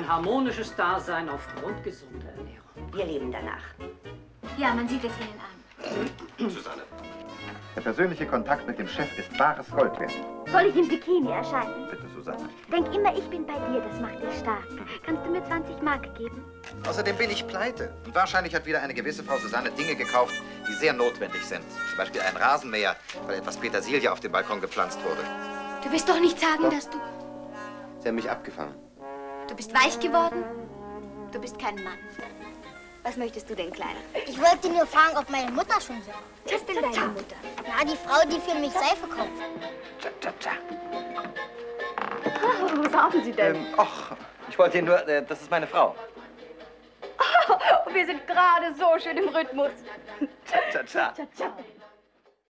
ein harmonisches Dasein aufgrund gesunder Ernährung. Wir leben danach. Ja, man sieht es Ihnen an. Susanne. Der persönliche Kontakt mit dem Chef ist wahres Gold wert. Soll ich im Bikini erscheinen? Bitte, Susanne. Denk immer, ich bin bei dir, das macht dich stark. Kannst du mir 20 Mark geben? Außerdem bin ich pleite. Und wahrscheinlich hat wieder eine gewisse Frau Susanne Dinge gekauft, die sehr notwendig sind. Zum Beispiel ein Rasenmäher, weil etwas Petersilie auf dem Balkon gepflanzt wurde. Du wirst doch nicht sagen, dass du... Sie haben mich abgefangen. Du bist weich geworden? Du bist kein Mann. Was möchtest du denn, Kleiner? Ich wollte nur fragen, ob meine Mutter schon so. Was ist denn deine Mutter? Na, die Frau, die für mich Seife kauft. Tja, tja, tja. Oh, was haben Sie denn? Ach, ich wollte Ihnen nur, das ist meine Frau. Wir sind gerade so schön im Rhythmus. Tja, tja, tja. Tja, tja.